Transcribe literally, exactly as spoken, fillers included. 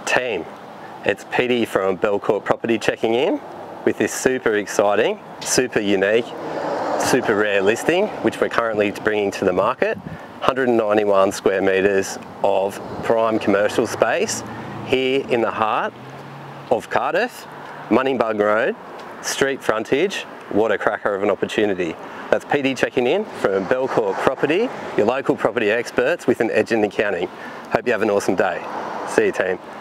Team, it's P D from Belcourt Property checking in with this super exciting, super unique, super rare listing which we're currently bringing to the market. one hundred ninety-one square metres of prime commercial space here in the heart of Cardiff, Munibung Road, street frontage. What a cracker of an opportunity. That's P D checking in from Belcourt Property, your local property experts with an edge in accounting. Hope you have an awesome day. See you, team.